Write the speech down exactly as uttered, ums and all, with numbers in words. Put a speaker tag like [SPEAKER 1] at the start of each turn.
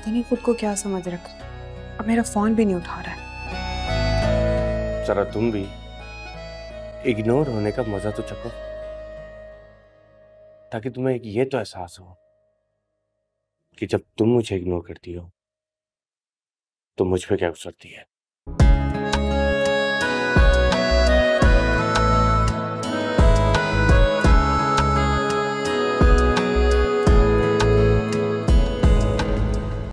[SPEAKER 1] पता नहीं खुद को क्या समझ रखा, अब मेरा फोन भी नहीं उठा रहा है।
[SPEAKER 2] जरा तुम भी इग्नोर होने का मजा तो चखो, ताकि तुम्हें ये तो एहसास हो कि जब तुम मुझे इग्नोर करती हो तो मुझ पे क्या गुजरती है।